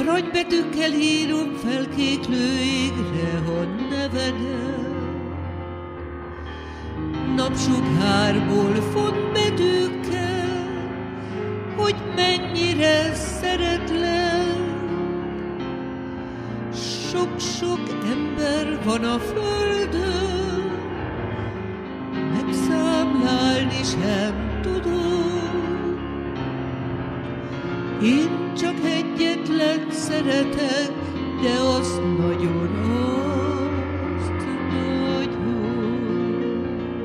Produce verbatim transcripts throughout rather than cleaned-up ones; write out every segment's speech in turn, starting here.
Aranybetűkkel írom fel kéklő égre a nevedet, napsugárból font betűkkel, hogy mennyire szeretlek. Sok-sok ember van a földön, megszámlálni sem tudom. Én csak egyetlen szeretek, de azt nagyon, azt nagyon.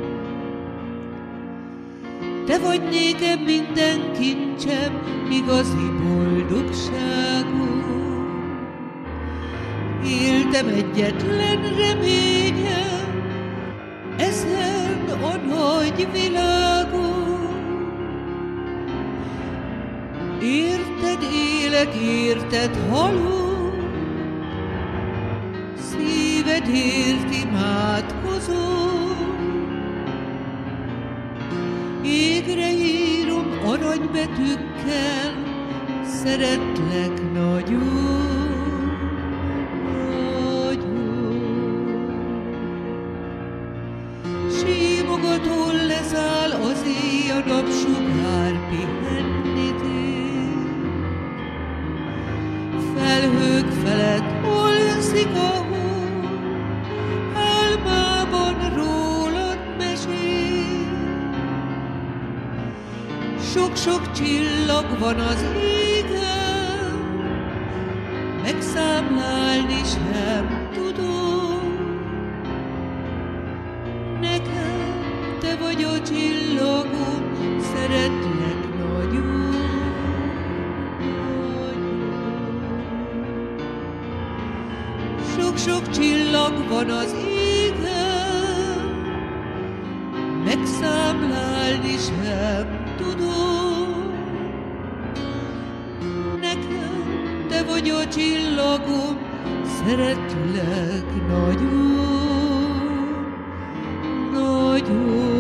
Te vagy nékem minden kincsem, igazi boldogságom. Éltem egyetlen reményem ezen a nagy világon. Érted élek, érted halok, szívedért imádkozom. Égre írom aranybetűkkel, szeretlek nagyon. Símogatón leszáll az éj, a napsugár pihenni tér. Felhők felett olszik a hó, álmában rólad mesél. Sok-sok csillag van az égen, megszámlálni sem tudom. Nekem te vagy a csillagom, szeretlek nagyon, nagyon. Sok-sok csillag van az égen, megszámlálni sem tudom. Nekem te vagy a csillagom, szeretlek nagyon. Nagyon.